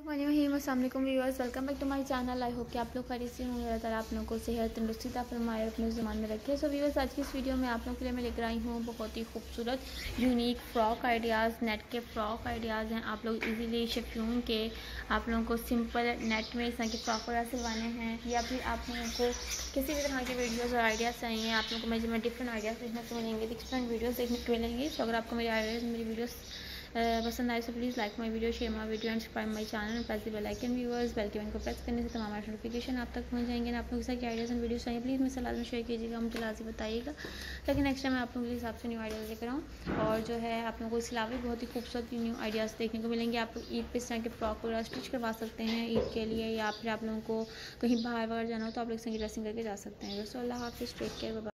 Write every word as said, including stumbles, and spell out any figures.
अस्सलाम वालेकुम viewers, welcome back to my channel. I hope कि आप लोग खरीद से होंगे। अल्लाह ताला आप लोगों को सेहत तंदुरुस्ती ता फरमाए, अपने ज़मान में रखे। सो व्यूअर्स, आज की इस वीडियो में आप लोगों के लिए मैं लेकर आई हूँ बहुत ही खूबसूरत यूनिक फ्रॉक आइडियाज़। नेट के फ्रॉक आइडियाज़ हैं। आप लोग इजीली शिफॉन के आप लोगों को सिंपल नेट में इस तरह के फ्रॉक वगैरह सिलवाने हैं, या फिर आप लोगों को किसी भी तरह के वीडियोज़ और आइडियाज़ चाहिए, आप लोगों को मेरे में डिफरेंट आइडियाज़ देखने को मिलेंगे, डिफरेंट वीडियोज़ देखने को मिलेंगे। तो अगर आपको मेरे आइडियाज़ मेरी वीडियोज़ पसंद आए तो please like my video, share my video and subscribe my channel and press the bell icon. Viewers, bell के आइकन को प्रेस करने से तमाम नोटिफिकेशन आप तक पहुंच जाएंगे। आप लोग इस तरह के आइडियाज़ एंड वीडियोस चाहिए प्लीज़ मुझसे लाजमी शेयर कीजिएगा, मुझे लाजमी बताइएगा, ताकि नेक्स्ट टाइम मैं आप लोगों के हिसाब से न्यू आइडियाज़ लेकर आऊँ। और जो है आप लोगों को इसके अलावा बहुत ही खूबसूरत न्यू आइडियाज़ देखने को मिलेंगे। आप लोग ईद पे इस तरह के फ्रॉक वगैरह स्टिच करवा सकते हैं ईद के लिए, या फिर आप लोगों को कहीं बाहर वगैरह जाना हो तो आप लोग इस तरह की ड्रेसिंग करके जा सकते हैं। सो अल्लाह हाफिज़, टेक केयर।